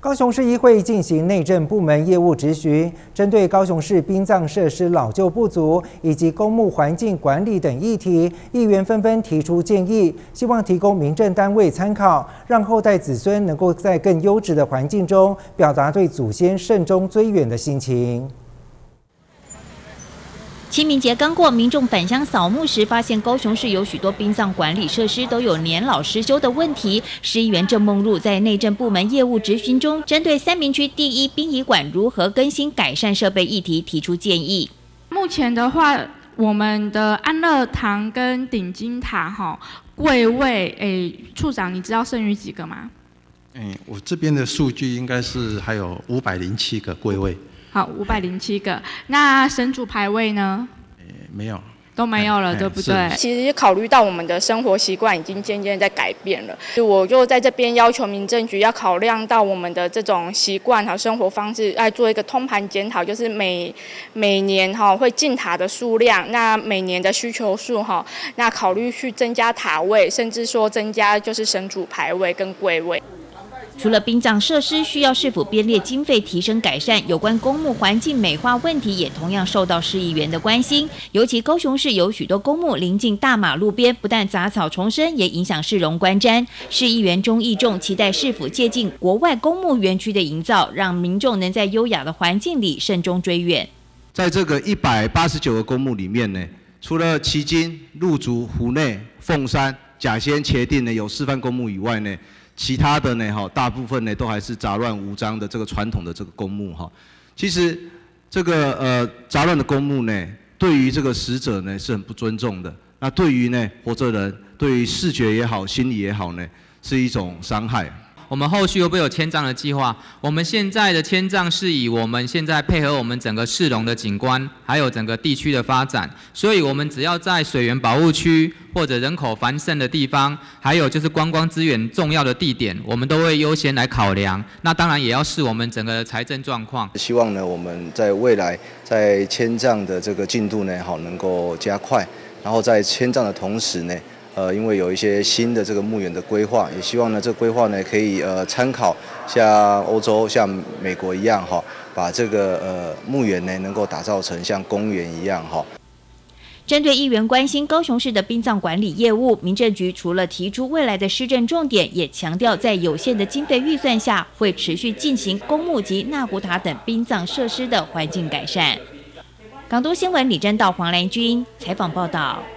高雄市议会进行内政部门业务质询，针对高雄市殡葬设施老旧不足以及公墓环境管理等议题，议员纷纷提出建议，希望提供民政单位参考，让后代子孙能够在更优质的环境中表达对祖先慎终追远的心情。 清明节刚过，民众返乡扫墓时，发现高雄市有许多殡葬管理设施都有年老失修的问题。市议员郑梦露在内政部门业务质询中，针对三民区第一殡仪馆如何更新改善设备议题提出建议。 目前的话，我们的安乐堂跟顶金塔柜位，处长你知道剩余几个吗？ 我这边的数据应该是还有507个柜位。 好，507个。那神主牌位呢？ 没有， 都没有了，对不对？ 其实考虑到我们的生活习惯已经渐渐在改变了，我就在这边要求民政局要考量到我们的这种习惯和生活方式，来做一个通盘检讨，就是每年会进塔的数量，那每年的需求数那考虑去增加塔位，甚至说增加就是神主牌位跟柜位。 除了殡葬设施需要市府编列经费提升改善，有关公墓环境美化问题也同样受到市议员的关心。尤其高雄市有许多公墓临近大马路边，不但杂草丛生，也影响市容观瞻。市议员钟义仲期待市府借鉴国外公墓园区的营造，让民众能在优雅的环境里慎终追远。 在这个189个公墓里面呢，除了旗津、鹿竹、湖内、凤山、甲仙、茄定呢有示范公墓以外呢。 其他的呢，大部分呢都还是杂乱无章的这个传统的这个公墓哈。其实这个杂乱的公墓呢，对于这个死者呢是很不尊重的。那对于呢活着人，对于视觉也好，心理也好呢，是一种伤害。 我们后续会不会有迁葬的计划？我们现在的迁葬是以我们现在配合我们整个市容的景观，还有整个地区的发展，所以我们只要在水源保护区或者人口繁盛的地方，还有就是观光资源重要的地点，我们都会优先来考量。那当然也要视我们整个财政状况。 希望呢，我们在未来在迁葬的这个进度呢，能够加快，然后在迁葬的同时呢。 因为有一些新的这个墓园的规划，也希望呢这个规划呢可以参考像欧洲、像美国一样把这个墓园呢能够打造成像公园一样针对议员关心高雄市的殡葬管理业务，民政局除了提出未来的施政重点，也强调在有限的经费预算下，会持续进行公墓及纳古塔等殡葬设施的环境改善。港都新闻李真道、黄兰君采访报道。